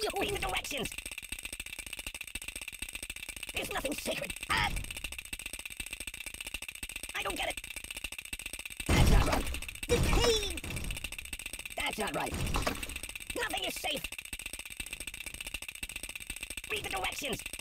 Read the directions. There's nothing sacred. Ah! I don't get it. That's not right. The cave! That's not right. Nothing is safe. Read the directions.